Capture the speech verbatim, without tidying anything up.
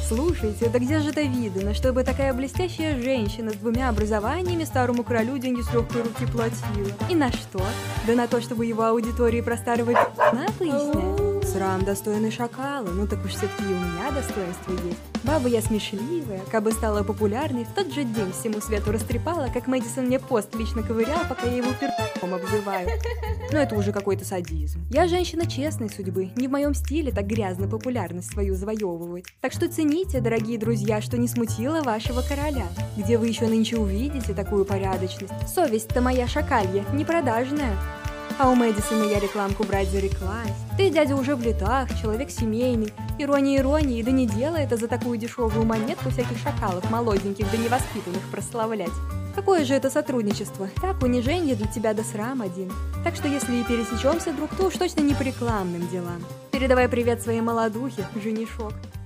Слушайте, да где же это видно, чтобы такая блестящая женщина с двумя образованиями старому королю деньги с легкой руки платила? И на что? Да на то, чтобы его аудитории про старого пи***на пояснять. Срам достойный шакала, ну так уж все-таки и у меня достоинство есть. Баба я смешливая, кабы стала популярной, в тот же день всему свету растрепала, как Мэдисон мне пост лично ковырял, пока я его перком обзываю. Но это уже какой-то садизм. Я женщина честной судьбы, не в моем стиле так грязно популярность свою завоевывать. Так что цените, дорогие друзья, что не смутило вашего короля. Где вы еще нынче увидите такую порядочность? Совесть-то моя шакалья, не продажная. А у Мэдисона я рекламку брать зареклась. Ты, дядя, уже в летах, человек семейный. Ирония иронии, да не делай это за такую дешевую монетку всяких шакалов молоденьких да невоспитанных прославлять. Какое же это сотрудничество? Так, унижение для тебя да срам один. Так что если и пересечемся друг, то уж точно не по рекламным делам. Передавай привет своей молодухе, женишок.